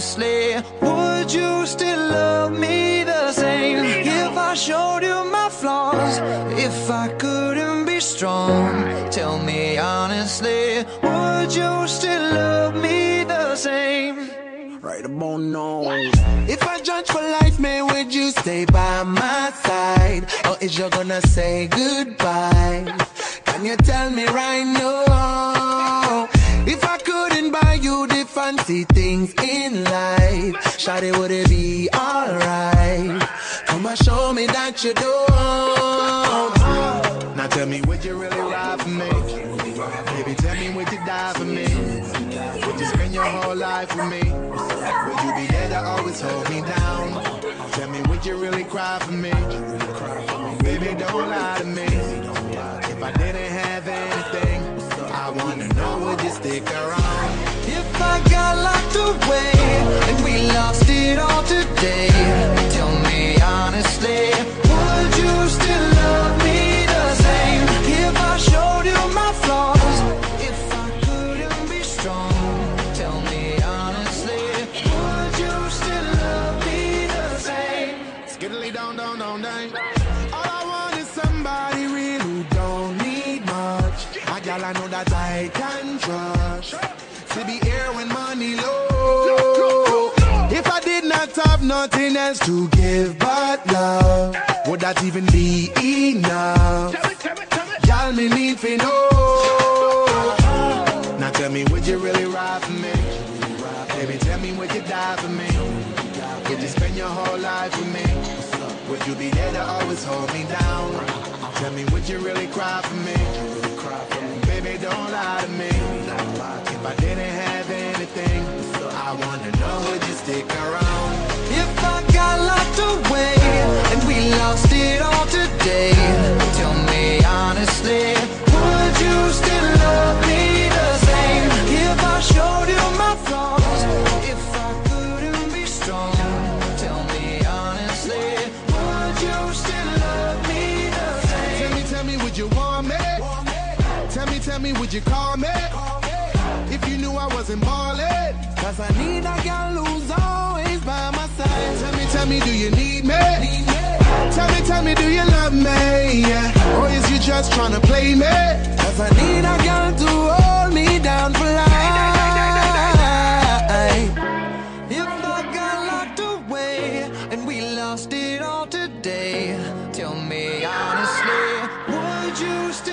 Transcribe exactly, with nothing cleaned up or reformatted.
honestly, would you still love me the same? If I showed you my flaws, if I couldn't be strong, tell me honestly, would you still love me the same? Right about now. If I judge for life, man, would you stay by my side? Or is you gonna say goodbye? Can you tell me right now? If I couldn't buy you the fancy things in life, shawty, would it be alright? Come and show me that you don't. Now tell me, would you really ride for me? Baby, tell me, would you die for me? Would you spend your whole life with me? Would you be there to always hold me down? Tell me, would you really cry for me? Baby, don't lie to me. If I didn't have anything, I wanna know, would you stick around? If I got locked away and we lost it all today, tell me honestly, would you still love me the same? If I showed you my flaws, if I couldn't be strong, tell me honestly, would you still love me the same? Skiddly down, down, down, down. All I want is somebody real who don't need much. A girl I know that I can trust, to be here when money low. If I did not have nothing else to give but love, would that even be enough? Y'all me need to know. Now tell me, would you really ride for me? Baby, tell me, would you die for me? Would you spend your whole life with me? Would you be there to always hold me down? Tell me, would you really cry for me? Baby, don't lie to me. If I didn't have anything, I wanna know, would you stick around? If I got locked away and we lost it all today, tell me honestly, would you still love me the same? If I showed you my flaws, if I couldn't be strong, tell me honestly, would you still love me the same? Tell me, tell me, would you want me? Tell me, tell me, would you call me? If you knew I wasn't ballin', cause I need a girl who's always by my side. Tell me, tell me, do you need me? Tell me, tell me, do you love me? Yeah. Or is you just tryna play me? Cause I need a girl to hold me down for life. If I got locked away and we lost it all today, tell me honestly, would you still